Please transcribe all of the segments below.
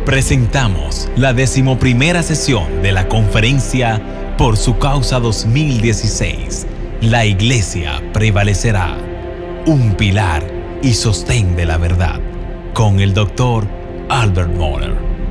Presentamos la 11ª sesión de la conferencia Por su Causa 2016. La Iglesia prevalecerá. Un pilar y sostén de la verdad. Con el Dr. Albert Mohler.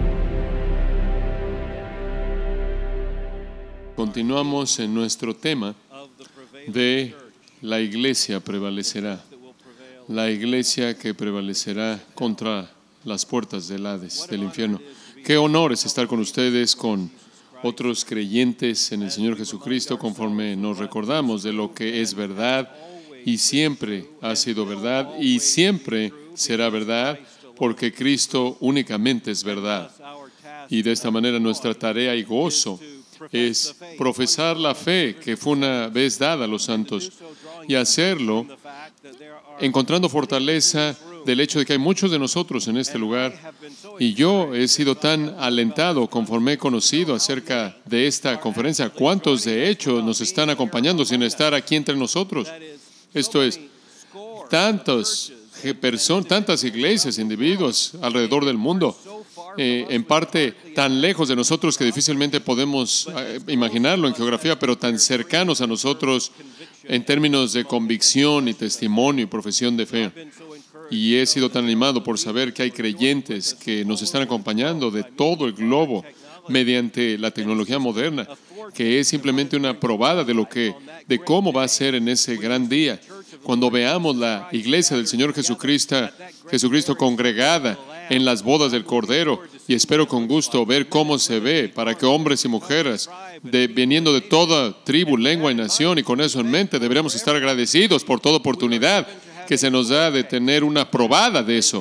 Continuamos en nuestro tema de la Iglesia prevalecerá. La Iglesia que prevalecerá contra las puertas del Hades, del infierno. Qué honor es estar con ustedes, con otros creyentes en el Señor Jesucristo, conforme nos recordamos de lo que es verdad y siempre ha sido verdad y siempre será verdad, porque Cristo únicamente es verdad. Y de esta manera nuestra tarea y gozo es profesar la fe que fue una vez dada a los santos y hacerlo encontrando fortaleza del hecho de que hay muchos de nosotros en este lugar, y yo he sido tan alentado conforme he conocido acerca de esta conferencia. ¿Cuántos de hecho nos están acompañando sin estar aquí entre nosotros? Esto es, tantas personas, tantas iglesias, individuos alrededor del mundo, en parte tan lejos de nosotros que difícilmente podemos imaginarlo en geografía, pero tan cercanos a nosotros en términos de convicción y testimonio y profesión de fe. Y he sido tan animado por saber que hay creyentes que nos están acompañando de todo el globo mediante la tecnología moderna, que es simplemente una probada de cómo va a ser en ese gran día, cuando veamos la iglesia del Señor Jesucristo congregada en las bodas del Cordero, y espero con gusto ver cómo se ve, para que hombres y mujeres, viniendo de toda tribu, lengua y nación, y con eso en mente, deberíamos estar agradecidos por toda oportunidad que se nos da de tener una probada de eso,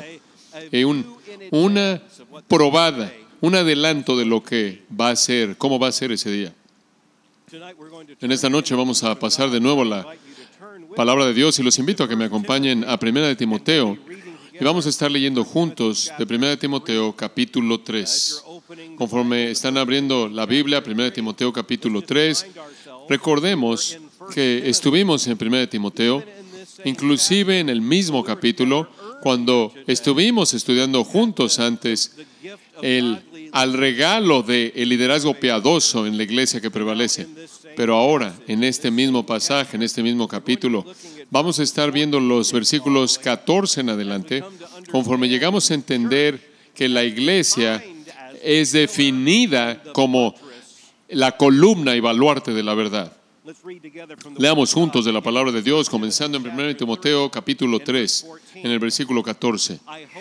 una probada, un adelanto de lo que va a ser, cómo va a ser ese día. En esta noche vamos a pasar de nuevo la palabra de Dios y los invito a que me acompañen a 1 de Timoteo y vamos a estar leyendo juntos de 1 de Timoteo capítulo 3. Conforme están abriendo la Biblia, 1 de Timoteo capítulo 3, recordemos que estuvimos en 1 de Timoteo, inclusive en el mismo capítulo, cuando estuvimos estudiando juntos antes al regalo del liderazgo piadoso en la iglesia que prevalece. Pero ahora, en este mismo pasaje, en este mismo capítulo, vamos a estar viendo los versículos 14 en adelante, conforme llegamos a entender que la iglesia es definida como la columna y baluarte de la verdad. Leamos juntos de la palabra de Dios, comenzando en 1 Timoteo capítulo 3, en el versículo 14.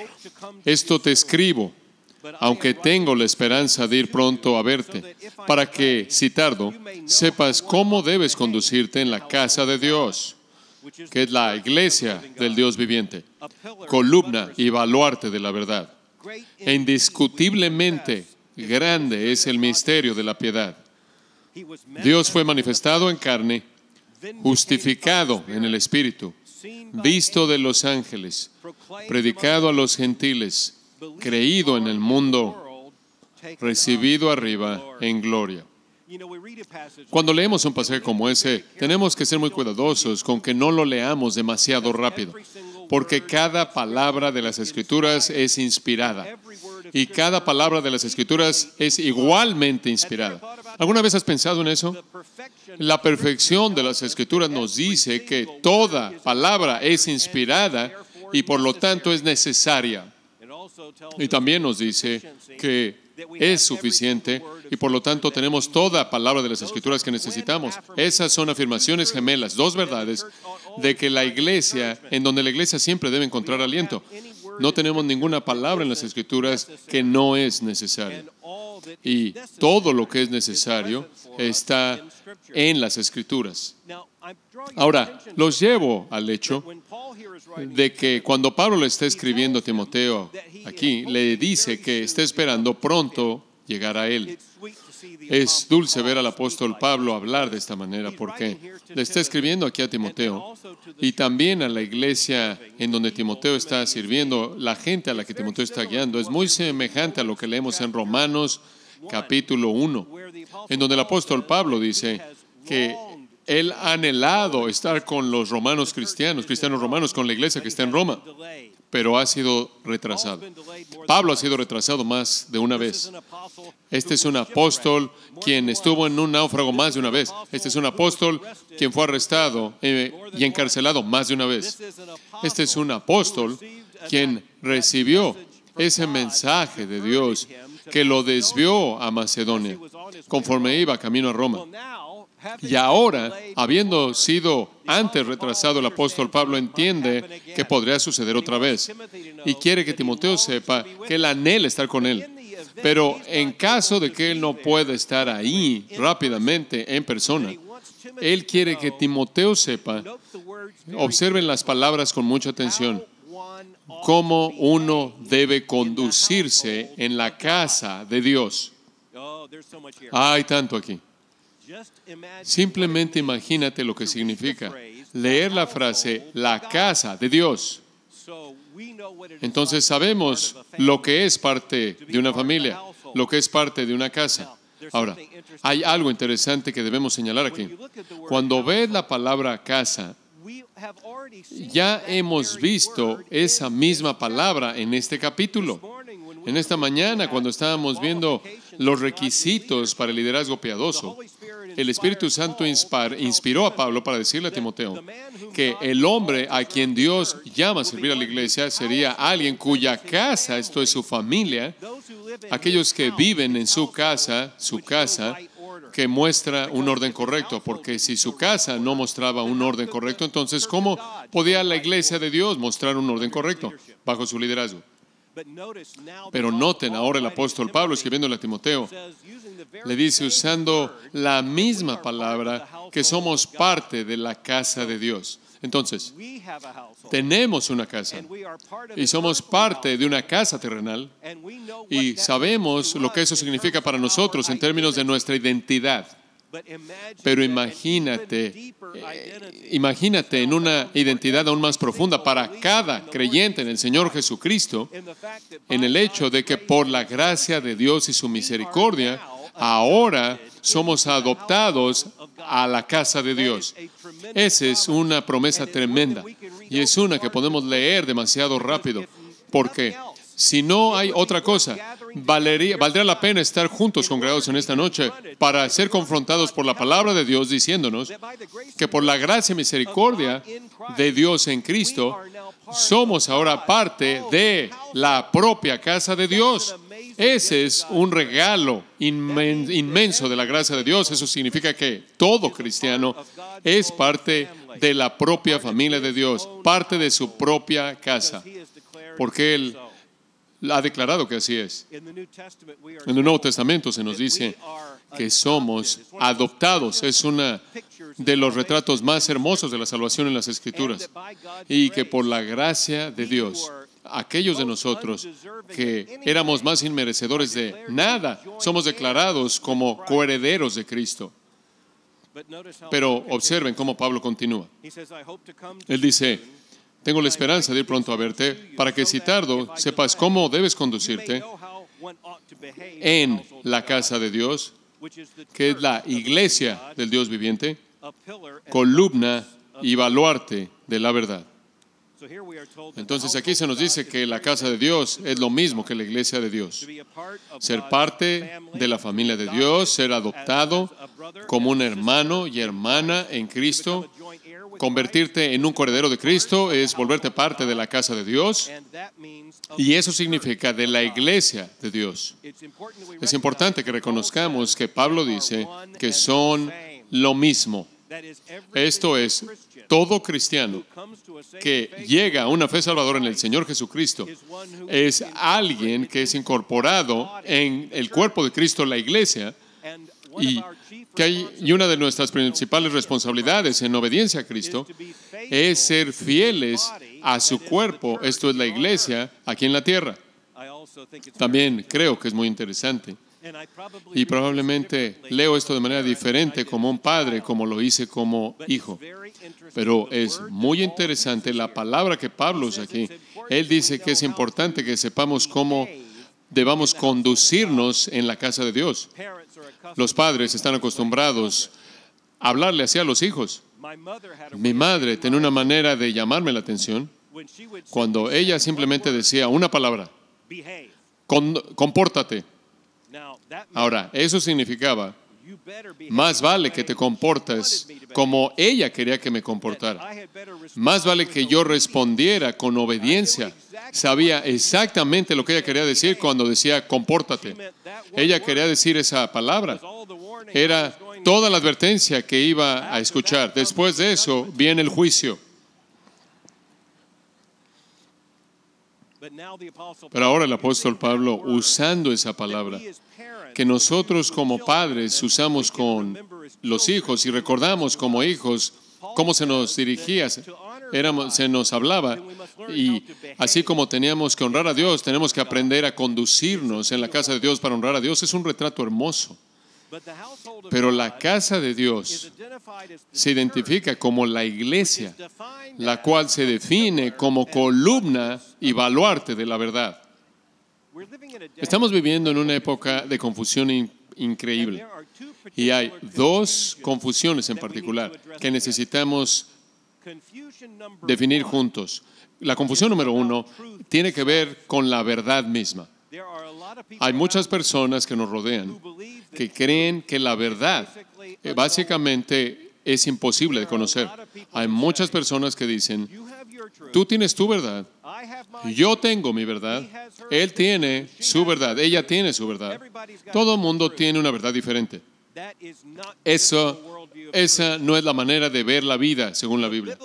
Esto te escribo, aunque tengo la esperanza de ir pronto a verte, para que, si tardo, sepas cómo debes conducirte en la casa de Dios, que es la iglesia del Dios viviente, columna y baluarte de la verdad. E indiscutiblemente grande es el misterio de la piedad. Dios fue manifestado en carne, justificado en el Espíritu, visto de los ángeles, predicado a los gentiles, creído en el mundo, recibido arriba en gloria. Cuando leemos un pasaje como ese, tenemos que ser muy cuidadosos con que no lo leamos demasiado rápido, porque cada palabra de las Escrituras es inspirada, y cada palabra de las Escrituras es igualmente inspirada. ¿Alguna vez has pensado en eso? La perfección de las Escrituras nos dice que toda palabra es inspirada y por lo tanto es necesaria. Y también nos dice que es suficiente y por lo tanto tenemos toda palabra de las Escrituras que necesitamos. Esas son afirmaciones gemelas, dos verdades de que la iglesia, en donde la iglesia siempre debe encontrar aliento. No tenemos ninguna palabra en las Escrituras que no es necesaria. Y todo lo que es necesario está en las Escrituras. Ahora, los llevo al hecho de que cuando Pablo le está escribiendo a Timoteo aquí, le dice que está esperando pronto llegar a él. Es dulce ver al apóstol Pablo hablar de esta manera porque le está escribiendo aquí a Timoteo y también a la iglesia en donde Timoteo está sirviendo, la gente a la que Timoteo está guiando. Es muy semejante a lo que leemos en Romanos capítulo 1, en donde el apóstol Pablo dice que él ha anhelado estar con los cristianos romanos, con la iglesia que está en Roma, pero ha sido retrasado. Pablo ha sido retrasado más de una vez. Este es un apóstol quien estuvo en un náufrago más de una vez. Este es un apóstol quien fue arrestado y encarcelado más de una vez. Este es un apóstol quien recibió ese mensaje de Dios que lo desvió a Macedonia conforme iba camino a Roma. Y ahora, habiendo sido antes retrasado, el apóstol Pablo entiende que podría suceder otra vez y quiere que Timoteo sepa que él anhela estar con él. Pero en caso de que él no pueda estar ahí rápidamente en persona, él quiere que Timoteo sepa, observen las palabras con mucha atención, cómo uno debe conducirse en la casa de Dios. Hay tanto aquí. Simplemente imagínate lo que significa leer la frase, la casa de Dios. Entonces sabemos lo que es parte de una familia, lo que es parte de una casa. Ahora, hay algo interesante que debemos señalar aquí. Cuando ves la palabra casa, ya hemos visto esa misma palabra en este capítulo. En esta mañana, cuando estábamos viendo los requisitos para el liderazgo piadoso, el Espíritu Santo inspiró a Pablo para decirle a Timoteo que el hombre a quien Dios llama a servir a la iglesia sería alguien cuya casa, esto es su familia, aquellos que viven en su casa, que muestra un orden correcto, porque si su casa no mostraba un orden correcto, entonces ¿cómo podía la iglesia de Dios mostrar un orden correcto bajo su liderazgo? Pero noten ahora el apóstol Pablo escribiéndole a Timoteo, le dice usando la misma palabra que somos parte de la casa de Dios. Entonces, tenemos una casa y somos parte de una casa terrenal y sabemos lo que eso significa para nosotros en términos de nuestra identidad. Pero imagínate en una identidad aún más profunda para cada creyente en el Señor Jesucristo, en el hecho de que por la gracia de Dios y su misericordia, ahora somos adoptados a la casa de Dios. Esa es una promesa tremenda y es una que podemos leer demasiado rápido, porque si no hay otra cosa, valdría la pena estar juntos congregados en esta noche para ser confrontados por la palabra de Dios diciéndonos que por la gracia y misericordia de Dios en Cristo somos ahora parte de la propia casa de Dios. Ese es un regalo inmenso de la gracia de Dios. Eso significa que todo cristiano es parte de la propia familia de Dios, parte de su propia casa, porque Él ha declarado que así es. En el Nuevo Testamento se nos dice que somos adoptados. Es uno de los retratos más hermosos de la salvación en las Escrituras. Y que por la gracia de Dios, aquellos de nosotros que éramos más inmerecedores de nada, somos declarados como coherederos de Cristo. Pero observen cómo Pablo continúa. Él dice, tengo la esperanza de ir pronto a verte para que si tardo sepas cómo debes conducirte en la casa de Dios, que es la iglesia del Dios viviente, columna y baluarte de la verdad. Entonces aquí se nos dice que la casa de Dios es lo mismo que la iglesia de Dios. Ser parte de la familia de Dios, ser adoptado como un hermano y hermana en Cristo, convertirte en un coheredero de Cristo es volverte parte de la casa de Dios, y eso significa de la iglesia de Dios. Es importante que reconozcamos que Pablo dice que son lo mismo. Esto es, todo cristiano que llega a una fe salvadora en el Señor Jesucristo es alguien que es incorporado en el cuerpo de Cristo, la iglesia, y una de nuestras principales responsabilidades en obediencia a Cristo es ser fieles a su cuerpo, esto es la iglesia, aquí en la tierra. También creo que es muy interesante. Y probablemente leo esto de manera diferente como un padre, como lo hice como hijo. Pero es muy interesante la palabra que Pablo usa aquí. Él dice que es importante que sepamos cómo debamos conducirnos en la casa de Dios. Los padres están acostumbrados a hablarle así a los hijos. Mi madre tenía una manera de llamarme la atención. Cuando ella simplemente decía una palabra, compórtate. Ahora, eso significaba, más vale que te comportes como ella quería que me comportara. Más vale que yo respondiera con obediencia. Sabía exactamente lo que ella quería decir cuando decía compórtate. Ella quería decir esa palabra. Era toda la advertencia que iba a escuchar. Después de eso viene el juicio. Pero ahora el apóstol Pablo, usando esa palabra, que nosotros como padres usamos con los hijos y recordamos como hijos cómo se nos dirigía, se nos hablaba, y así como teníamos que honrar a Dios, tenemos que aprender a conducirnos en la casa de Dios para honrar a Dios. Es un retrato hermoso. Pero la casa de Dios se identifica como la iglesia, la cual se define como columna y baluarte de la verdad. Estamos viviendo en una época de confusión increíble. Y hay dos confusiones en particular que necesitamos definir juntos. La confusión número uno tiene que ver con la verdad misma. Hay muchas personas que nos rodean que creen que la verdad básicamente es imposible de conocer. Hay muchas personas que dicen, tú tienes tu verdad, yo tengo mi verdad, él tiene su verdad, ella tiene su verdad. Todo el mundo tiene una verdad diferente. Esa no es la manera de ver la vida según la Biblia.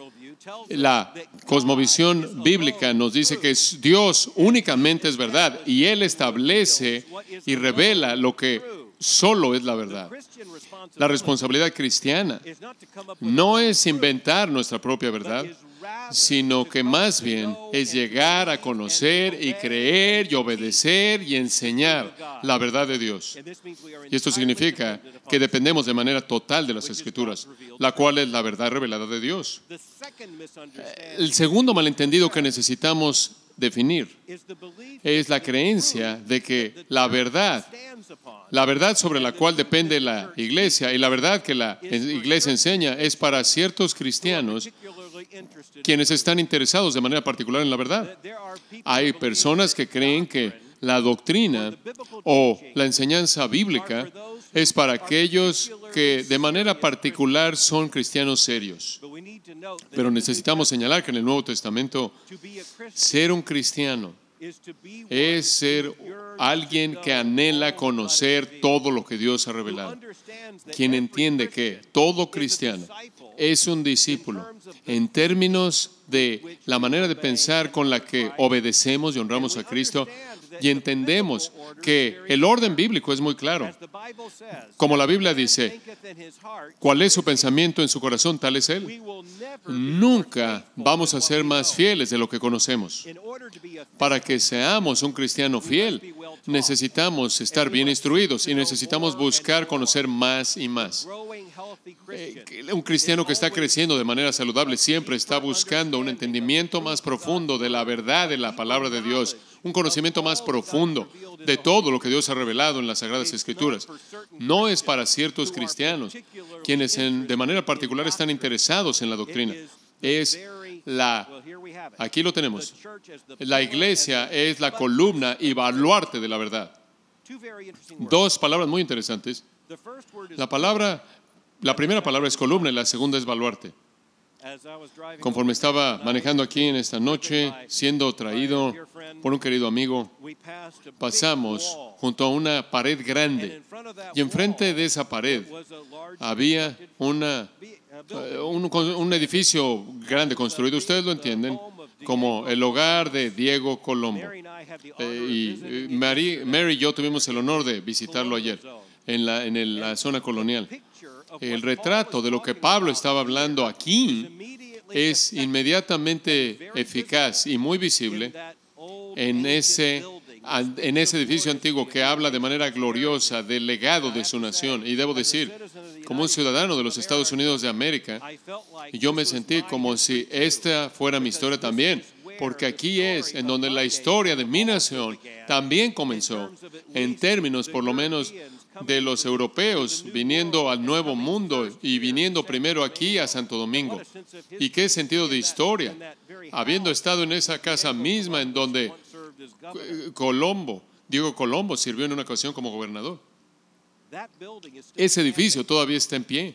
La cosmovisión bíblica nos dice que Dios únicamente es verdad y Él establece y revela lo que solo es la verdad. La responsabilidad cristiana no es inventar nuestra propia verdad, sino que más bien es llegar a conocer y creer y obedecer y enseñar la verdad de Dios. Y esto significa que dependemos de manera total de las Escrituras, la cual es la verdad revelada de Dios. El segundo malentendido que necesitamos definir es la creencia de que la verdad sobre la cual depende la iglesia y la verdad que la iglesia enseña es para ciertos cristianos quienes están interesados de manera particular en la verdad. Hay personas que creen que la doctrina o la enseñanza bíblica es para aquellos que de manera particular son cristianos serios. Pero necesitamos señalar que en el Nuevo Testamento ser un cristiano es ser alguien que anhela conocer todo lo que Dios ha revelado. Quien entiende que todo cristiano es un discípulo en términos de la manera de pensar con la que obedecemos y honramos a Cristo, y entendemos que el orden bíblico es muy claro. Como la Biblia dice, ¿cuál es su pensamiento en su corazón? Tal es Él. Nunca vamos a ser más fieles de lo que conocemos. Para que seamos un cristiano fiel, necesitamos estar bien instruidos y necesitamos buscar conocer más y más. Un cristiano que está creciendo de manera saludable siempre está buscando un entendimiento más profundo de la verdad de la palabra de Dios, un conocimiento más profundo de todo lo que Dios ha revelado en las Sagradas Escrituras. No es para ciertos cristianos, quienes de manera particular están interesados en la doctrina. Aquí lo tenemos. La iglesia es la columna y baluarte de la verdad. Dos palabras muy interesantes. La primera palabra es columna y la segunda es baluarte. Conforme estaba manejando aquí en esta noche, siendo traído por un querido amigo, pasamos junto a una pared grande y enfrente de esa pared había un edificio grande construido, ustedes lo entienden, como el hogar de Diego Colombo. Y Mary y yo tuvimos el honor de visitarlo ayer en la zona colonial. El retrato de lo que Pablo estaba hablando aquí es inmediatamente eficaz y muy visible en ese edificio antiguo que habla de manera gloriosa del legado de su nación. Y debo decir, como un ciudadano de los Estados Unidos de América, yo me sentí como si esta fuera mi historia también, porque aquí es en donde la historia de mi nación también comenzó, en términos por lo menos de los europeos viniendo al Nuevo Mundo y viniendo primero aquí a Santo Domingo. ¿Y qué sentido de historia? Habiendo estado en esa casa misma en donde Diego Colombo sirvió en una ocasión como gobernador. Ese edificio todavía está en pie.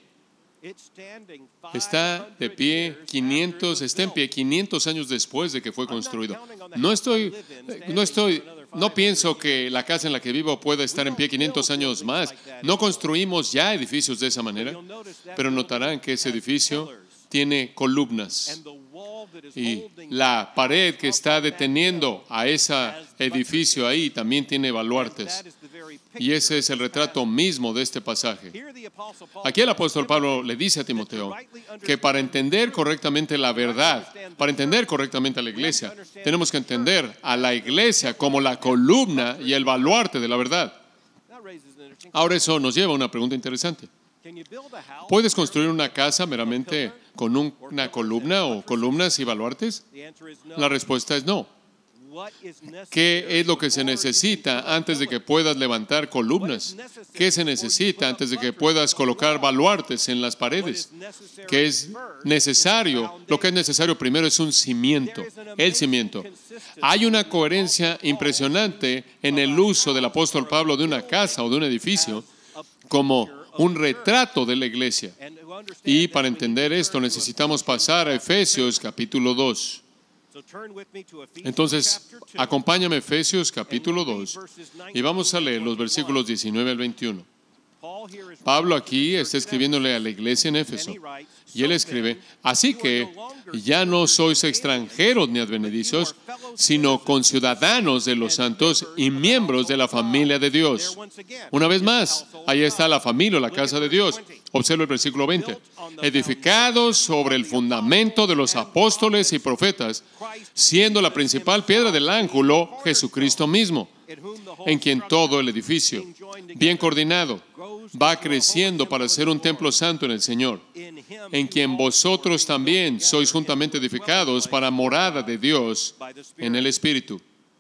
Está de pie 500 años después de que fue construido. No pienso que la casa en la que vivo pueda estar en pie 500 años más. No construimos ya edificios de esa manera, pero notarán que ese edificio tiene columnas y la pared que está deteniendo a ese edificio ahí también tiene baluartes. Y ese es el retrato mismo de este pasaje. Aquí el apóstol Pablo le dice a Timoteo que para entender correctamente la verdad, para entender correctamente a la iglesia, tenemos que entender a la iglesia como la columna y el baluarte de la verdad. Ahora eso nos lleva a una pregunta interesante. ¿Puedes construir una casa meramente con una columna o columnas y baluartes? La respuesta es no. ¿Qué es lo que se necesita antes de que puedas levantar columnas? ¿Qué se necesita antes de que puedas colocar baluartes en las paredes? ¿Qué es necesario? Lo que es necesario primero es un cimiento, el cimiento. Hay una coherencia impresionante en el uso del apóstol Pablo de una casa o de un edificio como un retrato de la iglesia. Y para entender esto necesitamos pasar a Efesios capítulo 2. Entonces, acompáñame a Efesios capítulo 2 y vamos a leer los versículos 19 al 21. Pablo aquí está escribiéndole a la iglesia en Éfeso y él escribe: así que ya no sois extranjeros ni advenedizos, sino conciudadanos de los santos y miembros de la familia de Dios. Una vez más, ahí está la familia o la casa de Dios. Observa el versículo 20. Edificados sobre el fundamento de los apóstoles y profetas, siendo la principal piedra del ángulo Jesucristo mismo, en quien todo el edificio, bien coordinado, va creciendo para ser un templo santo en el Señor, en quien vosotros también sois juntamente edificados para morada de Dios en el Espíritu.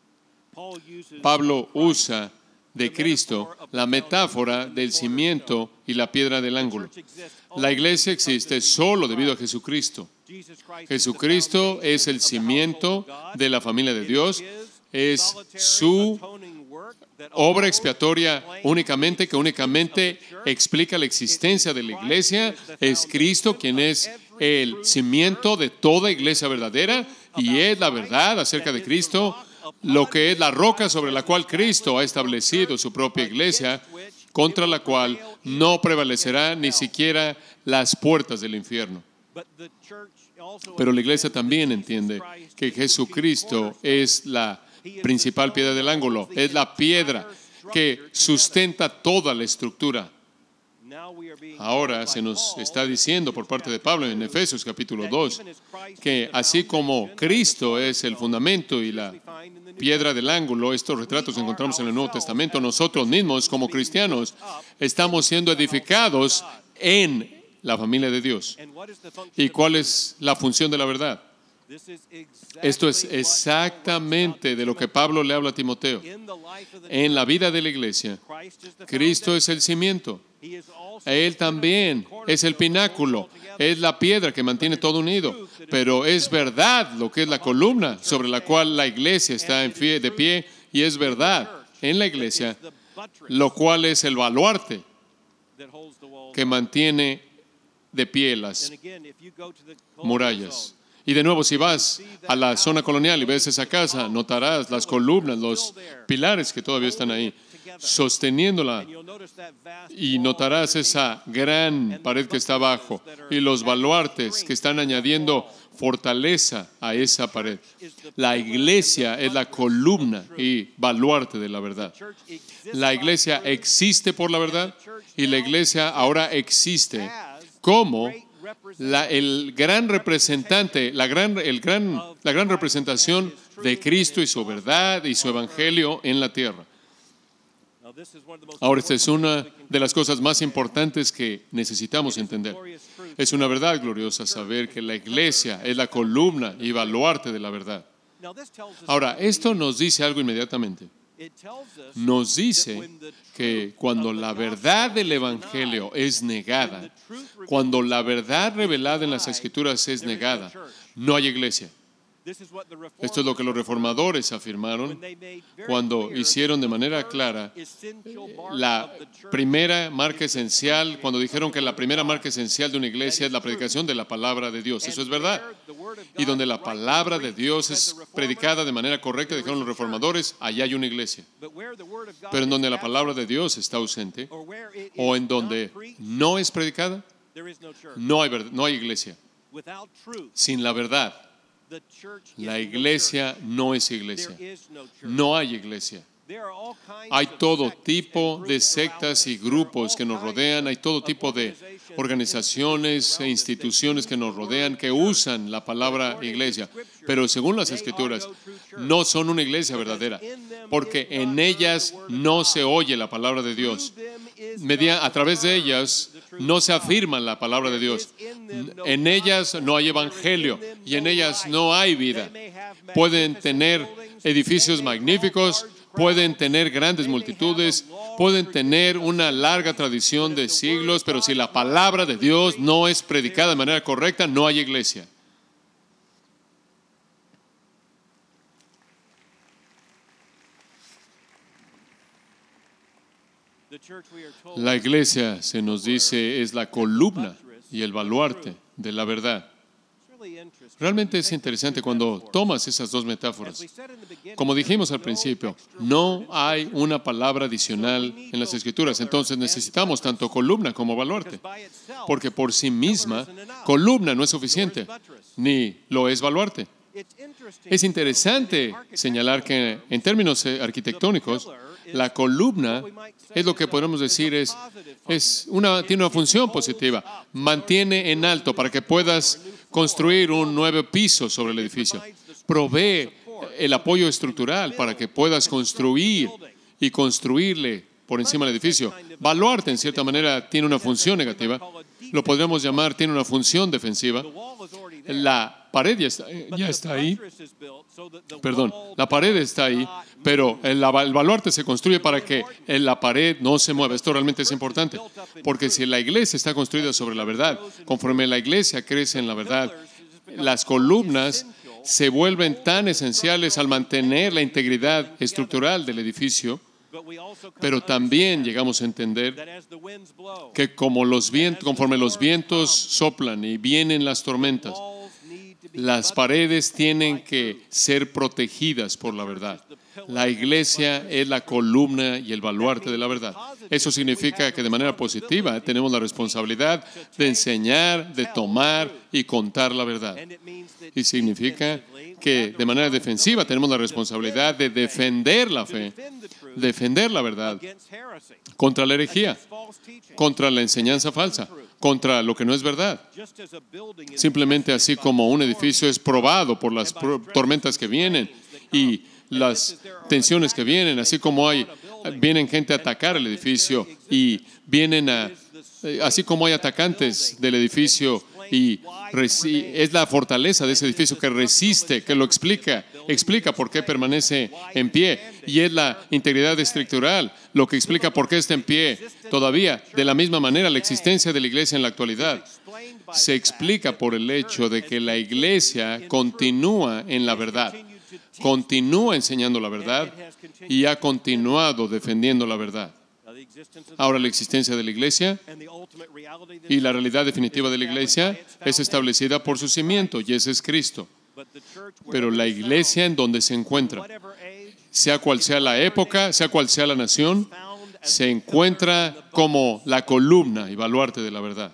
Pablo usa de Cristo la metáfora del cimiento y la piedra del ángulo. La iglesia existe solo debido a Jesucristo. Jesucristo es el cimiento de la familia de Dios, es su obra expiatoria que únicamente explica la existencia de la iglesia. Es Cristo quien es el cimiento de toda iglesia verdadera y es la verdad acerca de Cristo, lo que es la roca sobre la cual Cristo ha establecido su propia iglesia, contra la cual no prevalecerá ni siquiera las puertas del infierno. Pero la iglesia también entiende que Jesucristo es la principal piedra del ángulo, es la piedra que sustenta toda la estructura. Ahora se nos está diciendo por parte de Pablo en Efesios capítulo 2 que así como Cristo es el fundamento y la piedra del ángulo, estos retratos que encontramos en el Nuevo Testamento, nosotros mismos como cristianos estamos siendo edificados en la familia de Dios. ¿Y cuál es la función de la verdad? Esto es exactamente de lo que Pablo le habla a Timoteo. En la vida de la iglesia, Cristo es el cimiento. Él también es el pináculo, es la piedra que mantiene todo unido. Pero es verdad lo que es la columna sobre la cual la iglesia está de pie, y es verdad en la iglesia lo cual es el baluarte que mantiene de pie las murallas. Y de nuevo, si vas a la zona colonial y ves esa casa, notarás las columnas, los pilares que todavía están ahí, sosteniéndola. Y notarás esa gran pared que está abajo y los baluartes que están añadiendo fortaleza a esa pared. La iglesia es la columna y baluarte de la verdad. La iglesia existe por la verdad y la iglesia ahora existe como el gran representante, la gran representación de Cristo y su verdad y su evangelio en la tierra. Ahora, esta es una de las cosas más importantes que necesitamos entender. Es una verdad gloriosa saber que la iglesia es la columna y baluarte de la verdad. Ahora, esto nos dice algo inmediatamente. nos dice que cuando la verdad del Evangelio es negada, cuando la verdad revelada en las Escrituras es negada, no hay iglesia. Esto es lo que los reformadores afirmaron cuando hicieron de manera clara la primera marca esencial, cuando dijeron que la primera marca esencial de una iglesia es la predicación de la palabra de Dios. Eso es verdad. Y donde la palabra de Dios es predicada de manera correcta, dijeron los reformadores, allá hay una iglesia. Pero en donde la palabra de Dios está ausente o en donde no es predicada, no hay iglesia. Sin la verdad, la iglesia no es iglesia. No hay iglesia. Hay todo tipo de sectas y grupos que nos rodean, hay todo tipo de organizaciones e instituciones que nos rodean que usan la palabra iglesia, pero según las Escrituras no son una iglesia verdadera, porque en ellas no se oye la palabra de Dios. A través de ellas no se afirma la palabra de Dios. En ellas no hay evangelio y en ellas no hay vida. Pueden tener edificios magníficos, pueden tener grandes multitudes, pueden tener una larga tradición de siglos, pero si la palabra de Dios no es predicada de manera correcta, no hay iglesia. La iglesia, se nos dice, es la columna y el baluarte de la verdad. Realmente es interesante cuando tomas esas dos metáforas. Como dijimos al principio, no hay una palabra adicional en las Escrituras, entonces necesitamos tanto columna como baluarte, porque por sí misma, columna no es suficiente, ni lo es baluarte. Es interesante señalar que en términos arquitectónicos, la columna es lo que podemos decir tiene una función positiva, mantiene en alto para que puedas construir un nuevo piso sobre el edificio, provee el apoyo estructural para que puedas construir y construirle por encima del edificio. Baluarte, en cierta manera, tiene una función negativa, lo podríamos llamar, tiene una función defensiva. La pared ya está ahí. Perdón, la pared está ahí, pero el baluarte se construye para que la pared no se mueva. Esto realmente es importante, porque si la iglesia está construida sobre la verdad, conforme la iglesia crece en la verdad, las columnas se vuelven tan esenciales al mantener la integridad estructural del edificio, pero también llegamos a entender que conforme los vientos soplan y vienen las tormentas, las paredes tienen que ser protegidas por la verdad. La iglesia es la columna y el baluarte de la verdad. Eso significa que de manera positiva tenemos la responsabilidad de enseñar, de tomar y contar la verdad. Y significa que de manera defensiva tenemos la responsabilidad de defender la fe, defender la verdad contra la herejía, contra la enseñanza falsa, contra lo que no es verdad. Simplemente así como un edificio es probado por las tormentas que vienen y las tensiones que vienen, así como vienen gente a atacar el edificio y así como hay atacantes del edificio y es la fortaleza de ese edificio que resiste, que lo explica por qué permanece en pie, y es la integridad estructural lo que explica por qué está en pie todavía. De la misma manera, la existencia de la iglesia en la actualidad se explica por el hecho de que la iglesia continúa en la verdad, continúa enseñando la verdad y ha continuado defendiendo la verdad. Ahora, la existencia de la iglesia y la realidad definitiva de la iglesia es establecida por su cimiento, y ese es Cristo. Pero la iglesia en donde se encuentra, sea cual sea la época, sea cual sea la nación, se encuentra como la columna y baluarte de la verdad.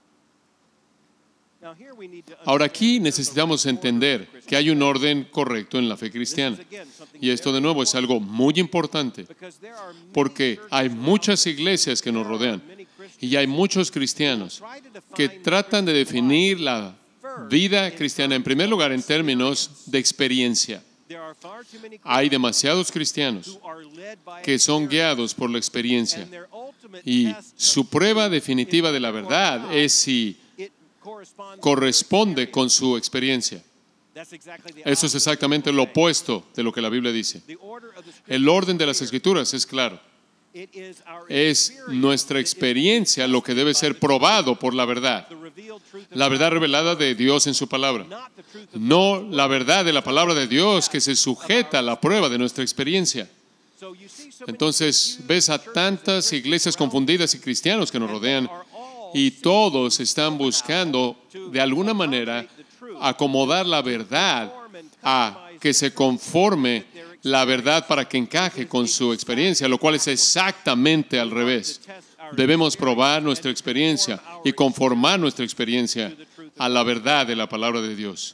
Ahora, aquí necesitamos entender que hay un orden correcto en la fe cristiana. Y esto de nuevo es algo muy importante, porque hay muchas iglesias que nos rodean y hay muchos cristianos que tratan de definir la vida cristiana, en primer lugar, en términos de experiencia. Hay demasiados cristianos que son guiados por la experiencia, y su prueba definitiva de la verdad es si corresponde con su experiencia. Eso es exactamente lo opuesto de lo que la Biblia dice. El orden de las Escrituras es claro. Es nuestra experiencia lo que debe ser probado por la verdad revelada de Dios en su palabra, no la verdad de la palabra de Dios que se sujeta a la prueba de nuestra experiencia. Entonces ves a tantas iglesias confundidas y cristianos que nos rodean y todos están buscando de alguna manera acomodar la verdad a que se conforme la verdad para que encaje con su experiencia, lo cual es exactamente al revés. Debemos probar nuestra experiencia y conformar nuestra experiencia a la verdad de la palabra de Dios.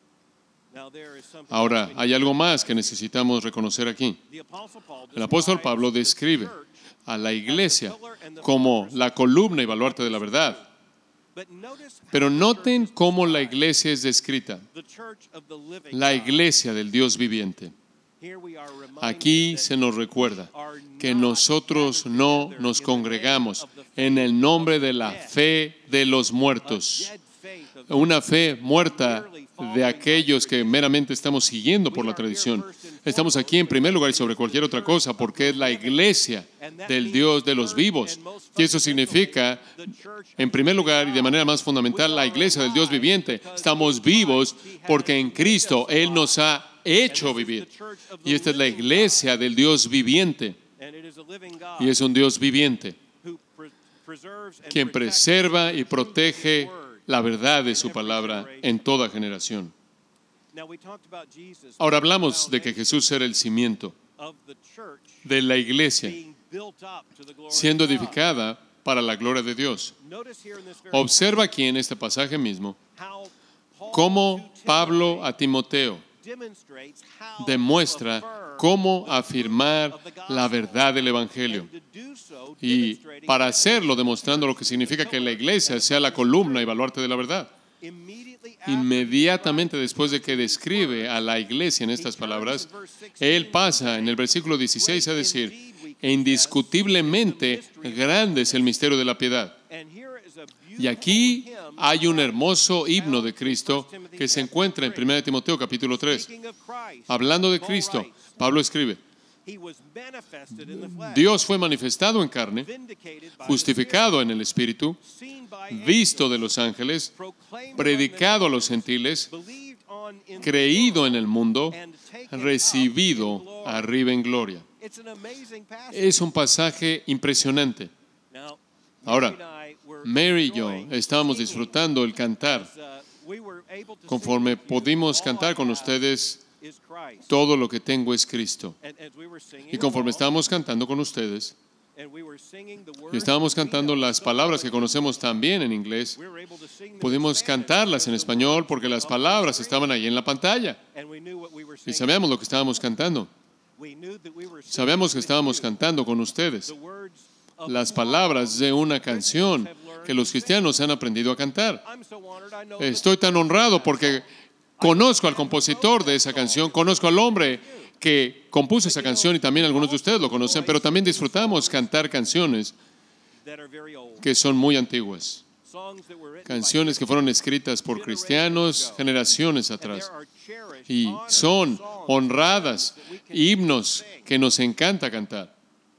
Ahora, hay algo más que necesitamos reconocer aquí. El apóstol Pablo describe a la iglesia como la columna y baluarte de la verdad. Pero noten cómo la iglesia es descrita. La iglesia del Dios viviente. Aquí se nos recuerda que nosotros no nos congregamos en el nombre de la fe de los muertos. Una fe muerta de aquellos que meramente estamos siguiendo por la tradición. Estamos aquí en primer lugar y sobre cualquier otra cosa porque es la iglesia del Dios de los vivos. Y eso significa, en primer lugar y de manera más fundamental, la iglesia del Dios viviente. Estamos vivos porque en Cristo Él nos ha hecho vivir. Y esta es la iglesia del Dios viviente. Y es un Dios viviente quien preserva y protege la verdad de su palabra en toda generación. Ahora hablamos de que Jesús era el cimiento de la iglesia, siendo edificada para la gloria de Dios. Observa aquí en este pasaje mismo cómo Pablo a Timoteo demuestra cómo afirmar la verdad del Evangelio. Y para hacerlo, demostrando lo que significa que la iglesia sea la columna y baluarte de la verdad. Inmediatamente después de que describe a la iglesia en estas palabras, él pasa en el versículo 16 a decir: indiscutiblemente grande es el misterio de la piedad. Y aquí hay un hermoso himno de Cristo que se encuentra en 1 Timoteo capítulo 3. Hablando de Cristo, Pablo escribe: Dios fue manifestado en carne, justificado en el Espíritu, visto de los ángeles, predicado a los gentiles, creído en el mundo, recibido arriba en gloria. Es un pasaje impresionante. Ahora, Mary y yo estábamos disfrutando el cantar. Conforme pudimos cantar con ustedes, todo lo que tengo es Cristo. Y conforme estábamos cantando con ustedes, y estábamos cantando las palabras que conocemos también en inglés, pudimos cantarlas en español porque las palabras estaban ahí en la pantalla. Y sabíamos lo que estábamos cantando. Sabíamos que estábamos cantando con ustedes las palabras de una canción que los cristianos han aprendido a cantar. Estoy tan honrado porque conozco al compositor de esa canción, conozco al hombre que compuso esa canción y también algunos de ustedes lo conocen, pero también disfrutamos cantar canciones que son muy antiguas. Canciones que fueron escritas por cristianos generaciones atrás y son honradas, himnos que nos encanta cantar.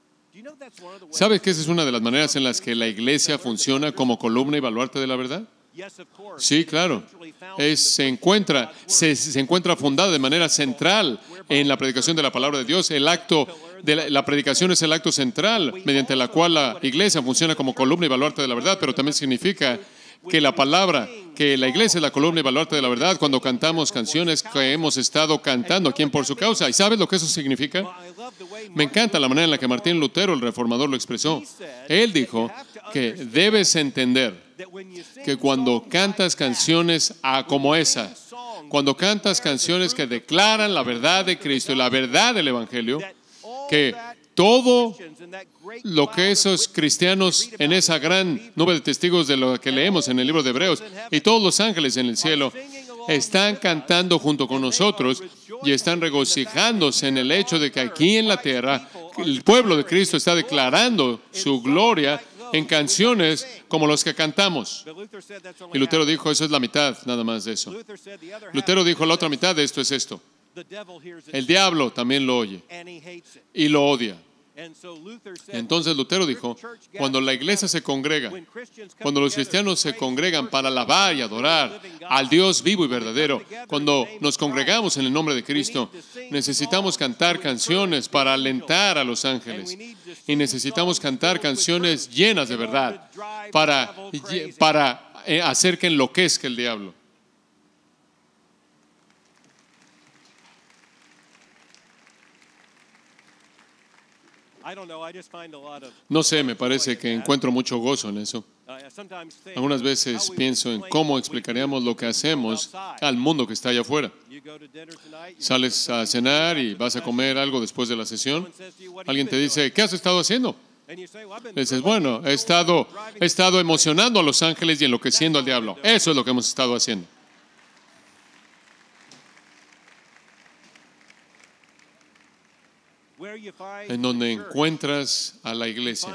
¿Sabes que esa es una de las maneras en las que la iglesia funciona como columna y baluarte de la verdad? Sí, claro. Se encuentra fundada de manera central en la predicación de la palabra de Dios. El acto de la predicación es el acto central mediante la cual la iglesia funciona como columna y baluarte de la verdad, pero también significa que la iglesia es la columna y baluarte de la verdad cuando cantamos canciones que hemos estado cantando aquí en Por Su Causa. ¿Y sabes lo que eso significa? Me encanta la manera en la que Martín Lutero, el reformador, lo expresó. Él dijo que debes entender que cuando cantas canciones como esa, cuando cantas canciones que declaran la verdad de Cristo y la verdad del Evangelio, que todo lo que esos cristianos en esa gran nube de testigos de lo que leemos en el libro de Hebreos y todos los ángeles en el cielo están cantando junto con nosotros y están regocijándose en el hecho de que aquí en la tierra el pueblo de Cristo está declarando su gloria en canciones como los que cantamos. Y Lutero dijo, eso es la mitad nada más de eso. Lutero dijo, la otra mitad de esto es esto. El diablo también lo oye y lo odia. Entonces Lutero dijo, cuando la iglesia se congrega, cuando los cristianos se congregan para alabar y adorar al Dios vivo y verdadero, cuando nos congregamos en el nombre de Cristo, necesitamos cantar canciones para alentar a los ángeles. Y necesitamos cantar canciones llenas de verdad para hacer que enloquezca el diablo. No sé, me parece que encuentro mucho gozo en eso. Algunas veces pienso en cómo explicaríamos lo que hacemos al mundo que está allá afuera. Sales a cenar y vas a comer algo después de la sesión. Alguien te dice, ¿qué has estado haciendo? Dices, bueno, he estado emocionando a los ángeles y enloqueciendo al diablo. Eso es lo que hemos estado haciendo. En donde encuentras a la iglesia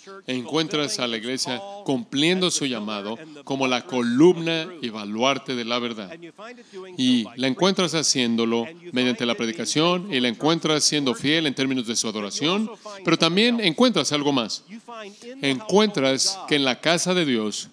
cumpliendo su llamado como la columna y baluarte de la verdad. Y la encuentras haciéndolo mediante la predicación y la encuentras siendo fiel en términos de su adoración, pero también encuentras algo más. Encuentras que en la casa de Dios,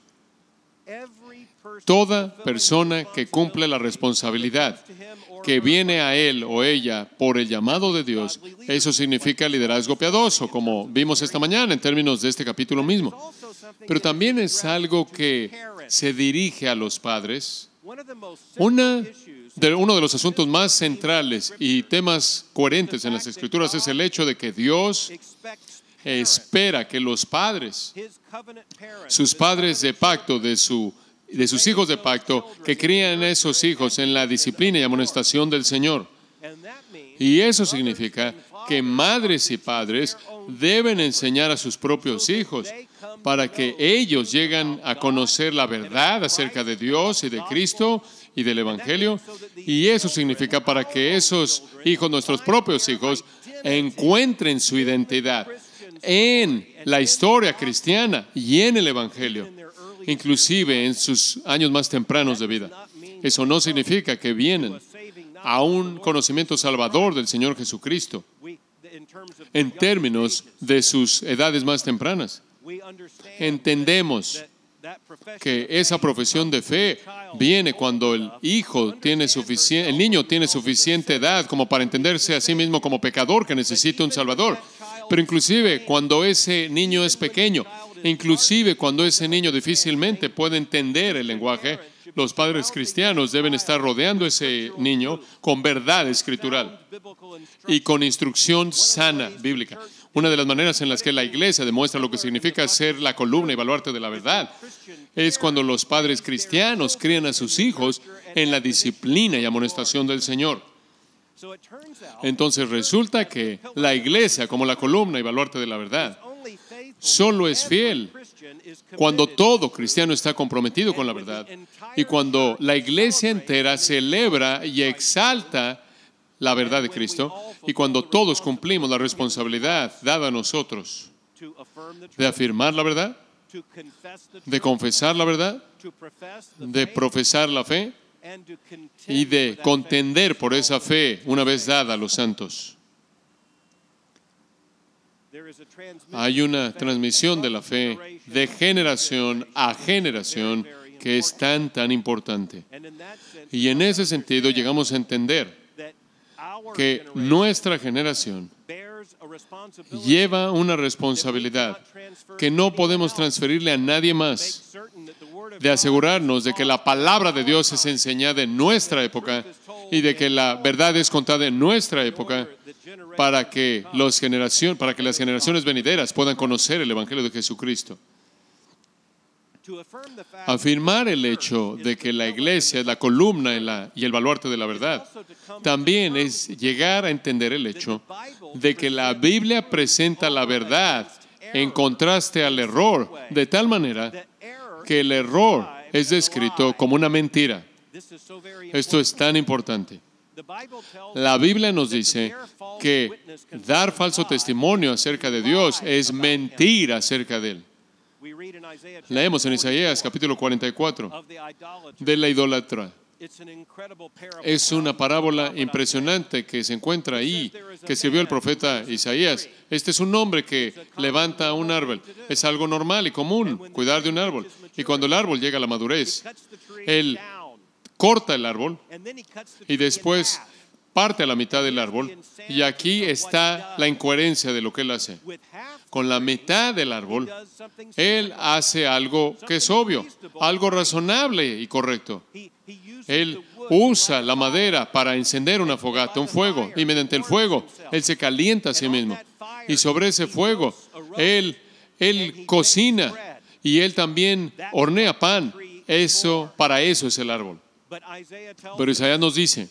toda persona que cumple la responsabilidad que viene a él o ella por el llamado de Dios, eso significa liderazgo piadoso, como vimos esta mañana en términos de este capítulo mismo. Pero también es algo que se dirige a los padres. Uno de los asuntos más centrales y temas coherentes en las Escrituras es el hecho de que Dios espera que los padres, sus padres de pacto, de sus hijos de pacto, que crían a esos hijos en la disciplina y amonestación del Señor. Y eso significa que madres y padres deben enseñar a sus propios hijos para que ellos lleguen a conocer la verdad acerca de Dios y de Cristo y del Evangelio. Y eso significa para que esos hijos, nuestros propios hijos, encuentren su identidad en la historia cristiana y en el Evangelio, inclusive en sus años más tempranos de vida. Eso no significa que vienen a un conocimiento salvador del Señor Jesucristo en términos de sus edades más tempranas. Entendemos que esa profesión de fe viene cuando el niño tiene suficiente edad como para entenderse a sí mismo como pecador que necesita un Salvador. Pero inclusive cuando ese niño es pequeño, inclusive cuando ese niño difícilmente puede entender el lenguaje, los padres cristianos deben estar rodeando a ese niño con verdad escritural y con instrucción sana bíblica. Una de las maneras en las que la iglesia demuestra lo que significa ser la columna y baluarte de la verdad es cuando los padres cristianos crían a sus hijos en la disciplina y amonestación del Señor. Entonces resulta que la iglesia, como la columna y baluarte de la verdad, solo es fiel cuando todo cristiano está comprometido con la verdad y cuando la iglesia entera celebra y exalta la verdad de Cristo y cuando todos cumplimos la responsabilidad dada a nosotros de afirmar la verdad, de confesar la verdad, de profesar la fe y de contender por esa fe una vez dada a los santos. Hay una transmisión de la fe de generación a generación que es tan importante. Y en ese sentido llegamos a entender que nuestra generación lleva una responsabilidad que no podemos transferirle a nadie más, de asegurarnos de que la palabra de Dios es enseñada en nuestra época y de que la verdad es contada en nuestra época para que las generaciones venideras puedan conocer el Evangelio de Jesucristo. Afirmar el hecho de que la iglesia es la columna y el baluarte de la verdad también es llegar a entender el hecho de que la Biblia presenta la verdad en contraste al error, de tal manera que el error es descrito como una mentira. Esto es tan importante. La Biblia nos dice que dar falso testimonio acerca de Dios es mentir acerca de Él. Leemos en Isaías capítulo 44 de la idólatra. Es una parábola impresionante que se encuentra ahí, que escribió el profeta Isaías. Este es un hombre que levanta un árbol. Es algo normal y común, cuidar de un árbol. Y cuando el árbol llega a la madurez, él corta el árbol y después parte a la mitad del árbol. Y aquí está la incoherencia de lo que él hace. Con la mitad del árbol, él hace algo que es obvio, algo razonable y correcto. Él usa la madera para encender una fogata, un fuego, y mediante el fuego, él se calienta a sí mismo. Y sobre ese fuego, él cocina y él también hornea pan. Para eso es el árbol. Pero Isaías nos dice,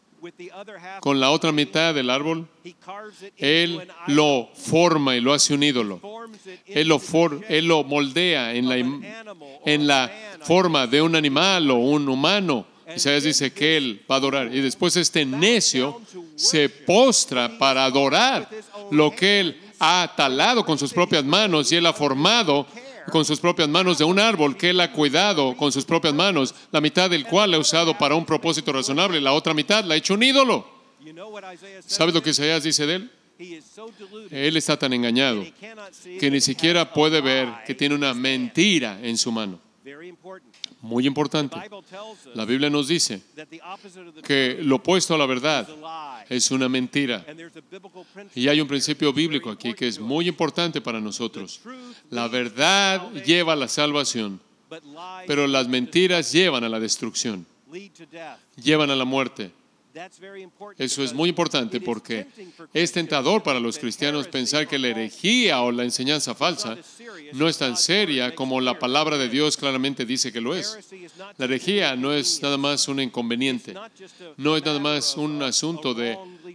con la otra mitad del árbol, él lo forma y lo hace un ídolo. Él lo moldea en la forma de un animal o un humano. Isaías dice que él va a adorar. Y después este necio se postra para adorar lo que él ha talado con sus propias manos y él ha formado con sus propias manos de un árbol que él ha cuidado con sus propias manos, la mitad del cual ha usado para un propósito razonable, la otra mitad la ha hecho un ídolo. ¿Sabes lo que Isaías dice de él? Él está tan engañado que ni siquiera puede ver que tiene una mentira en su mano. Muy importante. La Biblia nos dice que lo opuesto a la verdad es una mentira. Y hay un principio bíblico aquí que es muy importante para nosotros. La verdad lleva a la salvación, pero las mentiras llevan a la destrucción, llevan a la muerte. Eso es muy importante porque es tentador para los cristianos pensar que la herejía o la enseñanza falsa no es tan seria como la palabra de Dios claramente dice que lo es. La herejía no es nada más un inconveniente, no es nada más un asunto de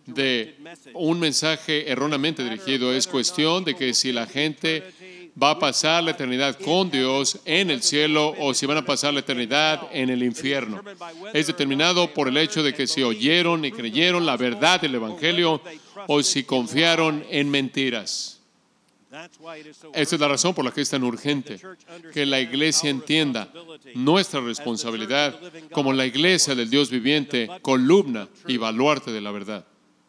un mensaje erróneamente dirigido. Es cuestión de que si la gente va a pasar la eternidad con Dios en el cielo o si van a pasar la eternidad en el infierno. Es determinado por el hecho de que si oyeron y creyeron la verdad del Evangelio o si confiaron en mentiras. Esta es la razón por la que es tan urgente que la iglesia entienda nuestra responsabilidad como la iglesia del Dios viviente, columna y baluarte de la verdad.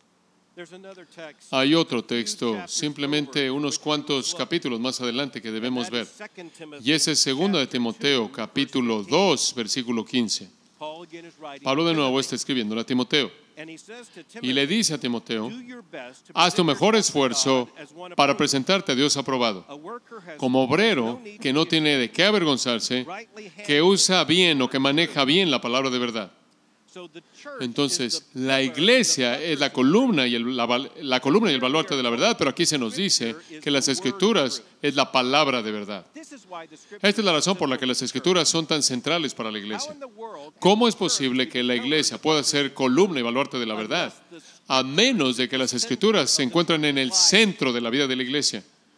Hay otro texto, simplemente unos cuantos capítulos más adelante que debemos ver. Y ese es 2 de Timoteo, capítulo 2, versículo 15. Pablo de nuevo está escribiendo a Timoteo. Y le dice a Timoteo, haz tu mejor esfuerzo para presentarte a Dios aprobado, como obrero que no tiene de qué avergonzarse, que usa bien o que maneja bien la palabra de verdad. Entonces, la iglesia es la columna y el baluarte de la verdad, pero aquí se nos dice que las Escrituras es la palabra de verdad. Esta es la razón por la que las Escrituras son tan centrales para la iglesia. ¿Cómo es posible que la iglesia pueda ser columna y baluarte de la verdad, a menos de que las Escrituras se encuentren en el centro de la vida de la iglesia?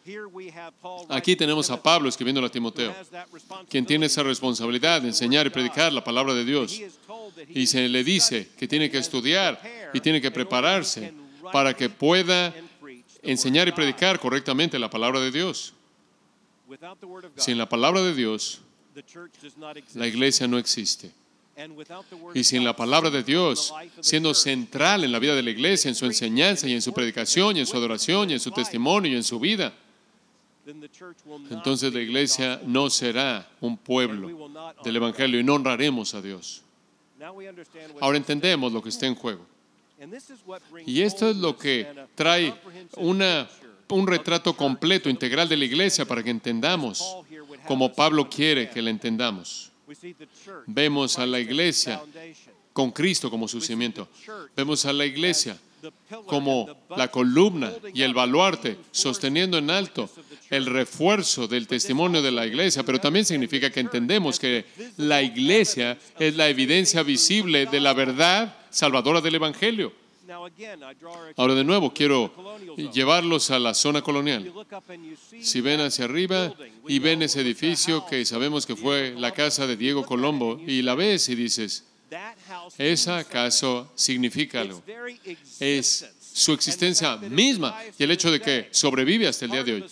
Aquí tenemos a Pablo escribiendo a Timoteo, quien tiene esa responsabilidad de enseñar y predicar la palabra de Dios. Y se le dice que tiene que estudiar y tiene que prepararse para que pueda enseñar y predicar correctamente la palabra de Dios. Sin la palabra de Dios, la iglesia no existe. Y sin la palabra de Dios siendo central en la vida de la iglesia, en su enseñanza y en su predicación y en su adoración y en su testimonio y en su vida, entonces la iglesia no será un pueblo del Evangelio y no honraremos a Dios. Ahora entendemos lo que está en juego. Y esto es lo que trae un retrato completo, integral de la iglesia para que entendamos como Pablo quiere que la entendamos. Vemos a la iglesia con Cristo como su cimiento. Vemos a la iglesia como la columna y el baluarte, sosteniendo en alto el refuerzo del testimonio de la iglesia, pero también significa que entendemos que la iglesia es la evidencia visible de la verdad salvadora del Evangelio. Ahora de nuevo quiero llevarlos a la zona colonial. Si ven hacia arriba y ven ese edificio que sabemos que fue la casa de Diego Colombo y la ves y dices, ¿esa casa significa algo? Es su existencia misma y el hecho de que sobrevive hasta el día de hoy.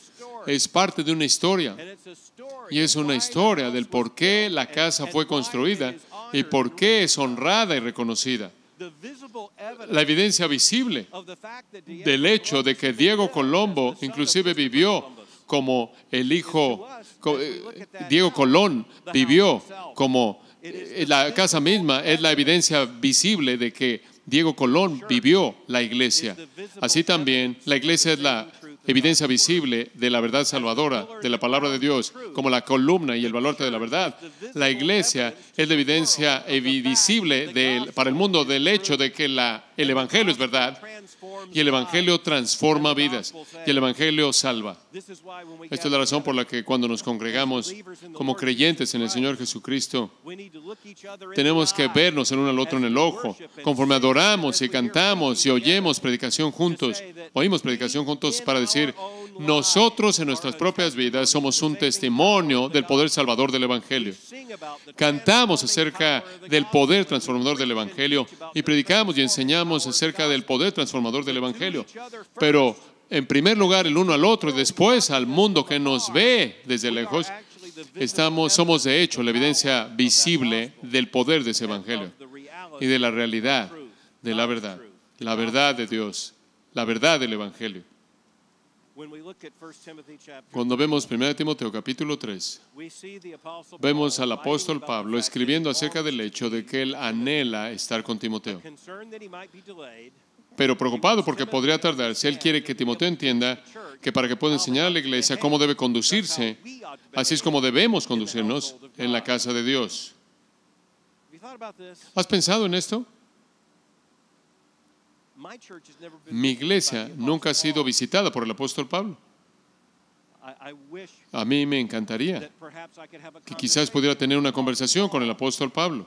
es parte de una historia. Y es una historia del por qué la casa fue construida y por qué es honrada y reconocida. La evidencia visible del hecho de que Diego Colombo inclusive vivió como el hijo, Diego Colón vivió como la casa misma, es la evidencia visible de que Diego Colón vivió la iglesia. Así también, la iglesia es la evidencia visible de la verdad salvadora, de la palabra de Dios, como la columna y el baluarte de la verdad. La iglesia es la evidencia visible para el mundo del hecho de que el evangelio es verdad y el evangelio transforma vidas y el evangelio salva. Esta es la razón por la que cuando nos congregamos como creyentes en el Señor Jesucristo, tenemos que vernos el uno al otro en el ojo, conforme adoramos y cantamos y oímos predicación juntos para decir, nosotros en nuestras propias vidas somos un testimonio del poder salvador del evangelio. Cantamos acerca del poder transformador del evangelio y predicamos y enseñamos acerca del poder transformador del evangelio. Pero en primer lugar el uno al otro y después al mundo que nos ve desde lejos, somos de hecho la evidencia visible del poder de ese evangelio y de la realidad de la verdad de Dios, la verdad del evangelio. Cuando vemos 1 Timoteo capítulo 3, vemos al apóstol Pablo escribiendo acerca del hecho de que él anhela estar con Timoteo. Pero preocupado porque podría tardarse, él quiere que Timoteo entienda que para que pueda enseñar a la iglesia cómo debe conducirse, así es como debemos conducirnos en la casa de Dios. ¿Has pensado en esto? Mi iglesia nunca ha sido visitada por el apóstol Pablo. A mí me encantaría que quizás pudiera tener una conversación con el apóstol Pablo.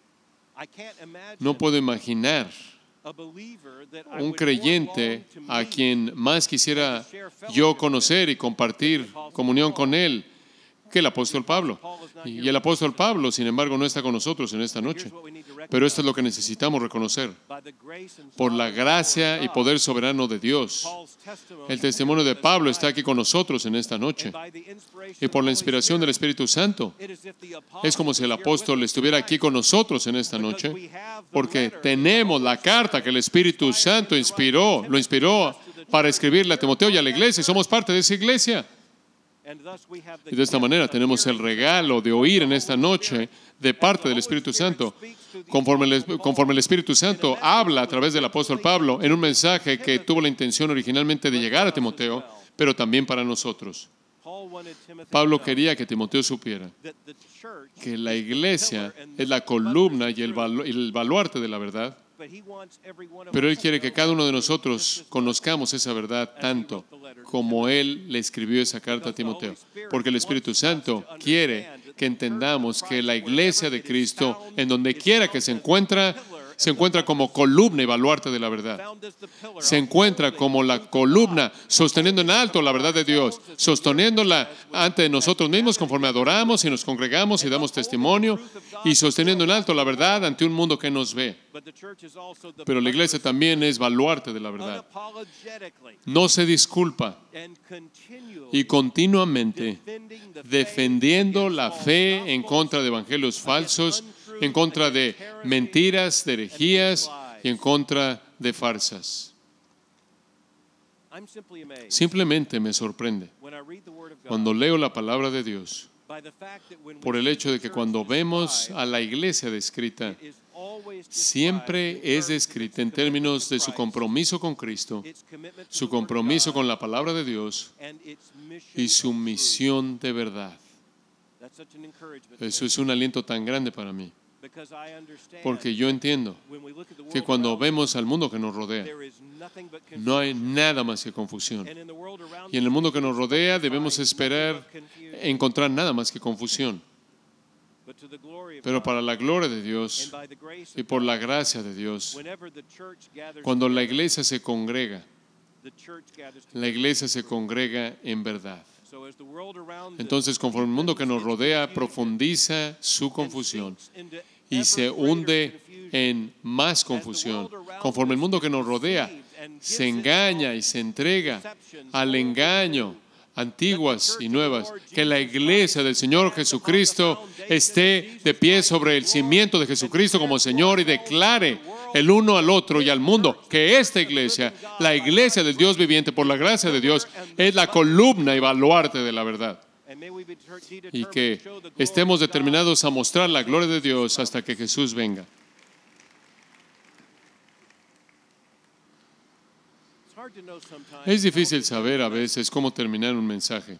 No puedo imaginar un creyente a quien más quisiera yo conocer y compartir comunión con él que el apóstol Pablo. Y el apóstol Pablo, sin embargo, no está con nosotros en esta noche. Pero esto es lo que necesitamos reconocer. Por la gracia y poder soberano de Dios, el testimonio de Pablo está aquí con nosotros en esta noche. Y por la inspiración del Espíritu Santo, es como si el apóstol estuviera aquí con nosotros en esta noche, porque tenemos la carta que el Espíritu Santo lo inspiró para escribirle a Timoteo y a la iglesia, y somos parte de esa iglesia. Y de esta manera tenemos el regalo de oír en esta noche de parte del Espíritu Santo, conforme el Espíritu Santo habla a través del apóstol Pablo en un mensaje que tuvo la intención originalmente de llegar a Timoteo, pero también para nosotros. Pablo quería que Timoteo supiera que la iglesia es la columna y el baluarte de la verdad, pero él quiere que cada uno de nosotros conozcamos esa verdad tanto como él le escribió esa carta a Timoteo, porque el Espíritu Santo quiere que entendamos que la iglesia de Cristo, en donde quiera que se encuentra como columna y baluarte de la verdad. Se encuentra como la columna sosteniendo en alto la verdad de Dios, sosteniéndola ante nosotros mismos conforme adoramos y nos congregamos y damos testimonio, y sosteniendo en alto la verdad ante un mundo que nos ve. Pero la iglesia también es baluarte de la verdad. No se disculpa y continuamente defendiendo la fe en contra de evangelios falsos, en contra de mentiras, de herejías y en contra de farsas. Simplemente me sorprende cuando leo la palabra de Dios por el hecho de que cuando vemos a la iglesia descrita, siempre es descrita en términos de su compromiso con Cristo, su compromiso con la palabra de Dios y su misión de verdad. Eso es un aliento tan grande para mí. Porque yo entiendo que cuando vemos al mundo que nos rodea, no hay nada más que confusión. Y en el mundo que nos rodea debemos esperar encontrar nada más que confusión. Pero para la gloria de Dios y por la gracia de Dios, cuando la iglesia se congrega en verdad. Entonces, conforme el mundo que nos rodea profundiza su confusión y se hunde en más confusión, conforme el mundo que nos rodea se engaña y se entrega al engaño, antiguas y nuevas, que la iglesia del Señor Jesucristo esté de pie sobre el cimiento de Jesucristo como Señor y declare el uno al otro y al mundo que esta iglesia, la iglesia del Dios viviente por la gracia de Dios, es la columna y baluarte de la verdad. Y que estemos determinados a mostrar la gloria de Dios hasta que Jesús venga. Es difícil saber a veces cómo terminar un mensaje,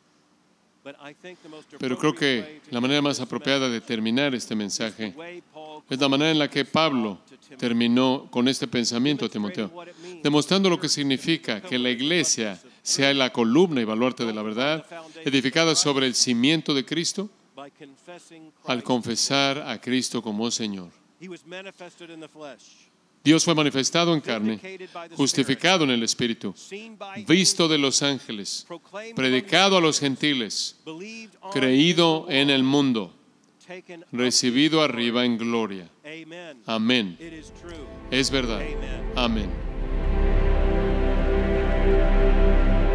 pero creo que la manera más apropiada de terminar este mensaje es la manera en la que Pablo terminó con este pensamiento a Timoteo, demostrando lo que significa que la iglesia sea la columna y baluarte de la verdad, edificada sobre el cimiento de Cristo, al confesar a Cristo como Señor. Dios fue manifestado en carne, justificado en el Espíritu, visto de los ángeles, predicado a los gentiles, creído en el mundo, recibido arriba en gloria. Amén. Es verdad. Amén.